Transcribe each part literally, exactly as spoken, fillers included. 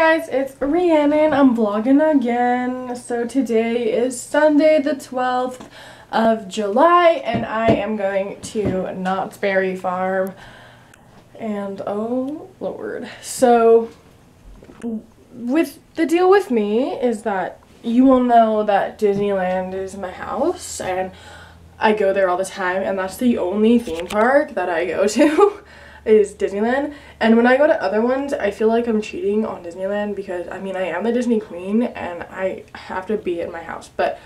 guys, it's Rhiannon. I'm vlogging again. So today is Sunday the twelfth of July and I am going to Knott's Berry Farm. And oh Lord. So with the deal with me is that you will know that Disneyland is my house and I go there all the time, and that's the only theme park that I go to is Disneyland. And when I go to other ones, I feel like I'm cheating on Disneyland because, I mean, I am the Disney queen and I have to be at my house. But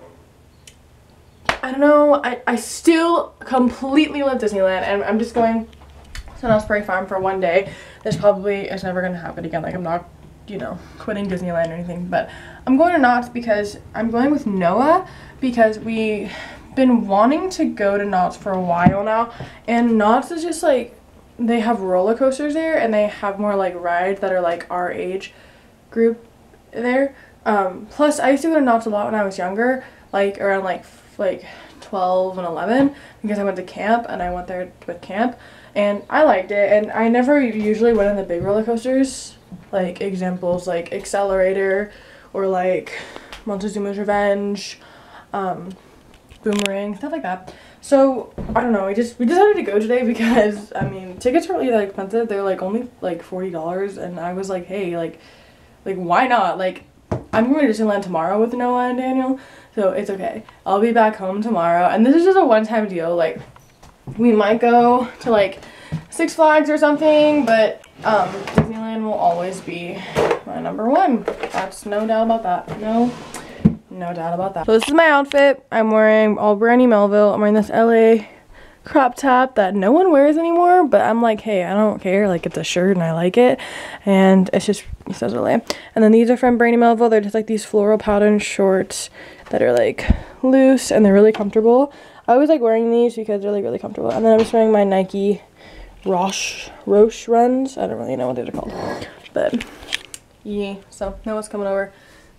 I don't know, I, I still completely love Disneyland, and I'm just going to Knott's Berry Farm for one day. This probably is never going to happen again. Like, I'm not, you know, quitting Disneyland or anything. But I'm going to Knott's because I'm going with Noah because we been wanting to go to Knott's for a while now, and Knott's is just like, they have roller coasters there and they have more like rides that are like our age group there. Um, plus I used to go to Knott's a lot when I was younger, like around like like twelve and eleven, because I went to camp and I went there with camp and I liked it. And I never usually went on the big roller coasters, like examples like Accelerator or like Montezuma's Revenge, um, Boomerang, stuff like that. So I don't know, we just we decided to go today because, I mean, tickets are really that expensive. They're like only like forty dollars, and I was like, hey, like like why not? Like, I'm going to Disneyland tomorrow with Noah and Daniel, so it's okay. I'll be back home tomorrow, and this is just a one-time deal. Like, we might go to like Six Flags or something, but um Disneyland will always be my number one. That's no doubt about that. No No doubt about that. So this is my outfit. I'm wearing all Brandy Melville. I'm wearing this L A crop top that no one wears anymore, but I'm like, hey, I don't care. Like, it's a shirt and I like it. And it's just, it says L A. And then these are from Brandy Melville. They're just like these floral pattern shorts that are like loose and they're really comfortable. I always like wearing these because they're like really comfortable. And then I'm just wearing my Nike Roche, Roche runs. I don't really know what they're called. But yeah, so now what's coming over.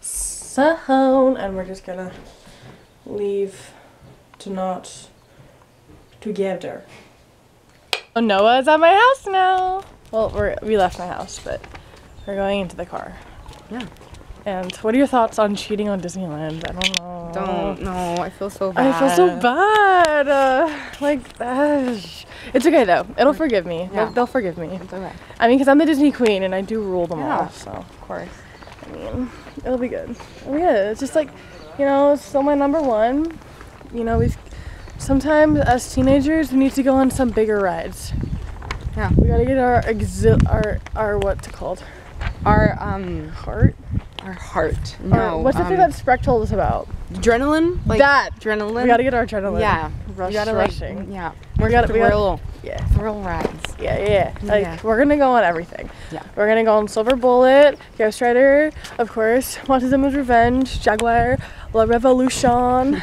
So, and we're just gonna leave to Knott's together. Oh, Noah's at my house now. Well, we're we left my house, but we're going into the car. Yeah. And what are your thoughts on cheating on Disneyland? I don't know. Don't know. I feel so bad. I feel so bad. Uh, like, uh, it's okay though. It'll forgive me. Yeah. They'll, they'll forgive me. It's okay. I mean, because I'm the Disney queen and I do rule them Yeah. all. So Of course. I mean, it'll be good. It'll be good. It's just like, you know, it's still my number one. You know, we've sometimes as teenagers we need to go on some bigger rides. Yeah. We gotta get our exi our our what's it called? Our um Heart. our heart. Or No. what's the um, thing that Spreck told us about? Adrenaline. Like That. adrenaline. We gotta get our adrenaline. Yeah. Rush, we gotta rushing. like. Yeah. We gotta. We gotta. Thrill. Yeah. Thrill rides. Yeah, yeah. Like, Yeah. we're gonna go on everything. Yeah. We're gonna go on Silver Bullet, Ghost Rider, of course, Montezuma's Revenge, Jaguar, La Revolution.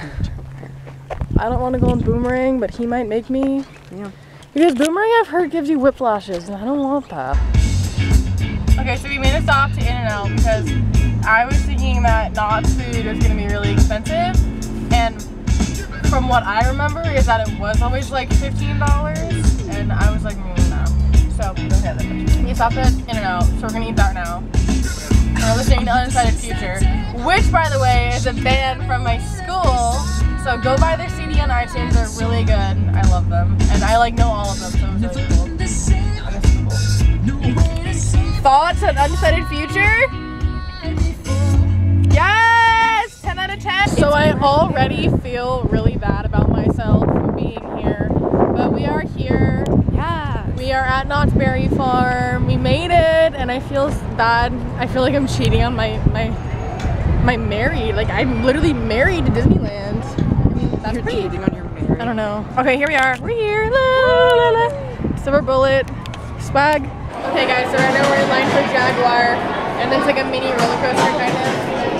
I don't want to go on Boomerang, but he might make me. Yeah. Because Boomerang, I've heard, gives you whiplashes, and I don't want that. Okay, so we made a stop to In-N-Out because I was thinking that Knott's food was gonna be really expensive, and from what I remember is that it was always like fifteen dollars, and I was like, mm, no. So we stopped at In-N-Out, so we're gonna eat that now. And we're listening to Undecided Future, which, by the way, is a band from my school. So go buy their C D on iTunes. They're really good. I love them, and I like know all of them, so it was really cool. And this is cool. Thoughts on Undecided Future? Yes! ten out of ten! So I already feel really bad about myself for being here, but we are here. Yeah. We are at Knott's Berry Farm. We made it, and I feel bad. I feel like I'm cheating on my my my married. Like, I'm literally married to Disneyland. I mean, that's You're pretty. cheating on your marriage. I don't know. Okay, here we are. We're here. La, la, la. Silver Bullet. Swag. Okay, guys. So right now we're in line for Jaguar, and it's like a mini roller coaster kind of.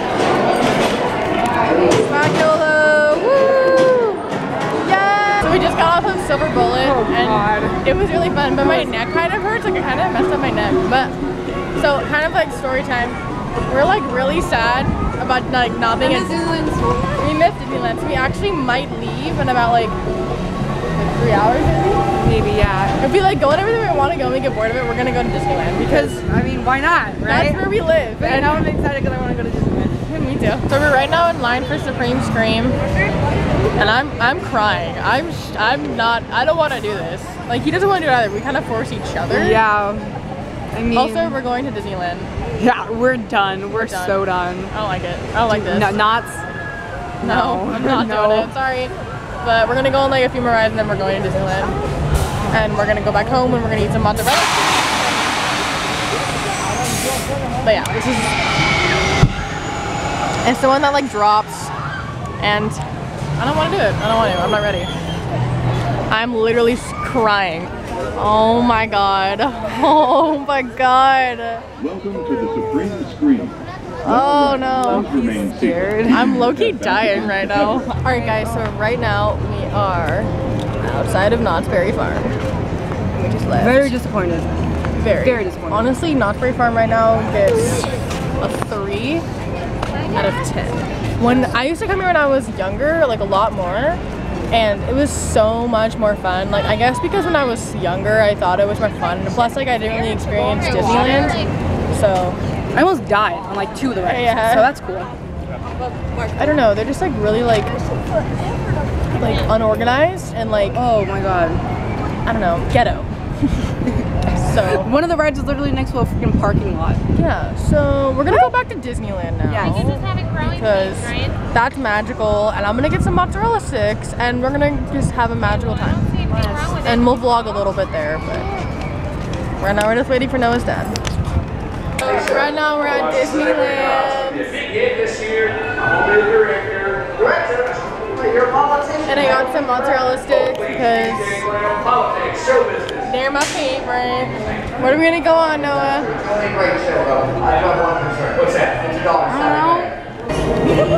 Swag YOLO. Woo! Yeah. So we just got off of Silver Bullet, Oh, and God. it was really fun. But my neck kind of hurts. Like, I kind of messed up my neck. But so kind of like story time. We're like really sad about like not being at Disneyland. We missed Disneyland, so we actually might leave in about like three hours maybe. Maybe, yeah. If we like go whenever we want to go and we get bored of it, we're gonna go to Disneyland because Because, I mean, why not, right? that's where we live. But And now I'm excited because I want to go to Disneyland. Yeah, me too. So we're right now in line for Supreme Scream, and I'm I'm crying. I'm sh I'm not. I don't want to do this. Like he doesn't want to do it either. We kind of force each other. Yeah. I mean, Also, we're going to Disneyland. yeah, we're done. We're, We're done. so done. I don't like it. I don't like this. No, not. No, I'm not No. doing it. Sorry, but we're gonna go on like a few more rides, and then we're going to Disneyland, and we're gonna go back home, and we're gonna eat some mozzarella. But yeah, this is. It's the one that like drops, and I don't want to do it. I don't want to. I'm not ready. I'm literally crying. Oh my god. Oh my god. Welcome to the Supreme Scream. Oh no. Remain scared. I'm low-key dying right now. Alright guys, so right now we are outside of Knott's Berry Farm. We just left. Very disappointed. Very. very disappointed. Honestly, Knott's Berry Farm right now gets a three out of ten. When I used to come here when I was younger, like a lot more, and it was so much more fun. Like I guess because when I was younger, I thought it was more fun. And plus, like I didn't really experience Disneyland, so I almost died on like two of the rides. Yeah. So that's cool. I don't know. They're just like really like like unorganized and like Oh my god. I don't know, ghetto. So One of the rides is literally next to a freaking parking lot. yeah, so we're gonna go back to Disneyland now. Yes. You just have it growing Because pains, right? that's magical, and I'm gonna get some mozzarella sticks, and we're gonna just have a magical time. See anything wrong with it. And we'll vlog a little bit there, but right now we're just waiting for Noah's dad. Right now we're at Disneyland, Big hit this year. I'm only the director. Director, you're a politician. and I got some mozzarella sticks because Politics, show business. they're my favorite. What are we gonna go on, Noah? Only great show, though. I have one concern. What's that? Fifty dollars Saturday.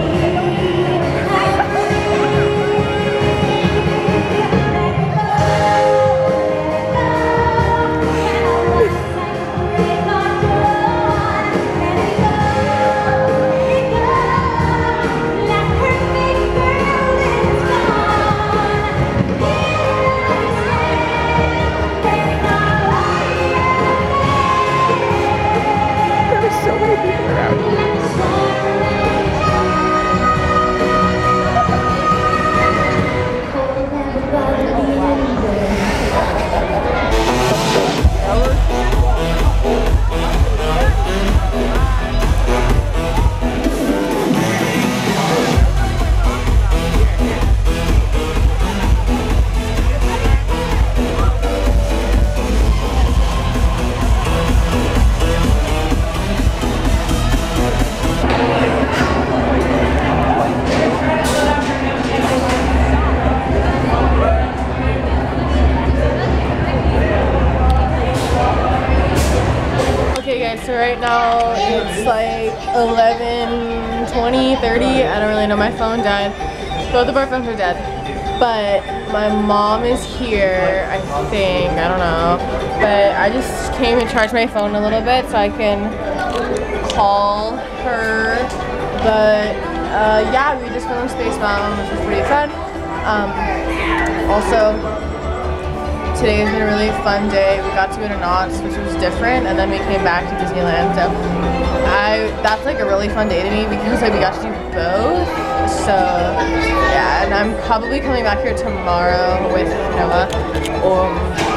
Okay guys, so right now it's like eleven, twenty, thirty. I don't really know, my phone died. Both of our phones are dead. But my mom is here, I think, I don't know. But I just came and charged my phone a little bit so I can call her. But uh, yeah, we just filmed Space Mountain, which was pretty fun. Um, also, today has been a really fun day. We got to go to Knott's, which was different, and then we came back to Disneyland. So I that's like a really fun day to me because like we got to do both. So yeah, and I'm probably coming back here tomorrow with Noah. Um,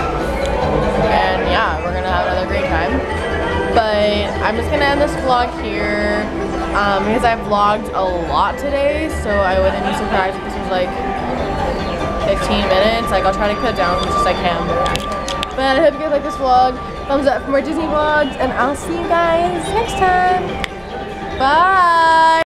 and yeah, we're gonna have another great time. But I'm just gonna end this vlog here um, because I vlogged a lot today, so I wouldn't be surprised if this was like fifteen minutes. Like I'll try to cut down as much as I can. But I hope you guys like this vlog. Thumbs up for more Disney vlogs, and I'll see you guys next time. Bye!